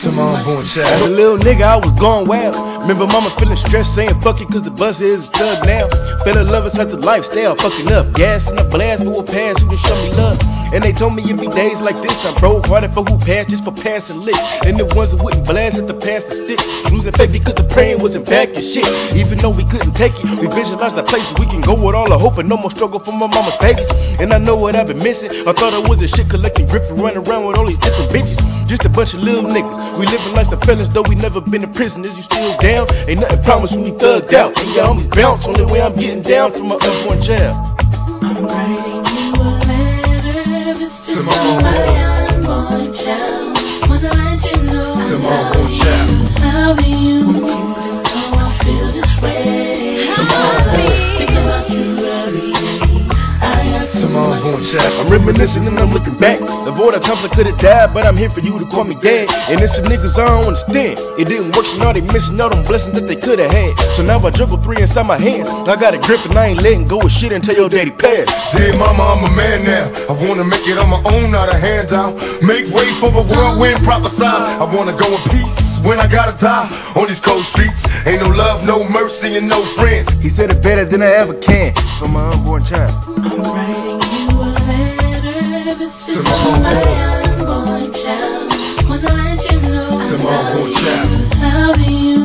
to my unborn child. As a little nigga, I was going wild. Remember mama feeling stressed, saying fuck it, cause the bus is a tub now. Fell in love inside the lifestyle, fucking up. Gas in the blast for a pass, who can show me love. And they told me it'd be days like this. I'm broke hearted for who passed, just for passing licks. And the ones who wouldn't blast had to pass the stick. Losing faith because the praying wasn't back and shit. Even though we couldn't take it, we visualized the places we can go with all the hope and no more struggle for my mama's babies. And I know what I've been missing. I thought I was a shit collecting grip and running around with all these different bitches. Just a bunch of little niggas. We living like some felons, though we never been in prison. Is you still down? Ain't nothing promised when we thugged out. And your homies bounce on the way I'm getting down from my unborn child. I'm writing you a letter. This is to my unborn child. Wanna let you know To my unborn child. I love you. You know I feel this way. To my unborn. Think about you every day. To my unborn child. I'm reminiscing and I'm looking back of all the times I could've died, but I'm here for you to call me dad. And there's some niggas I don't understand. It didn't work, so now they missing out on blessings that they could've had. So now I juggle 3 inside my hands. I got a grip and I ain't letting go of shit until your daddy passed. Dear mama, I'm a man now. I wanna make it on my own, not a handout. Make way for a whirlwind, prophesize. I wanna go in peace when I gotta die. On these cold streets, ain't no love, no mercy, and no friends. He said it better than I ever can for my unborn child. I'm writing you a letter. This is To to my my unborn child. Wanna let you know To my unborn child. I love you.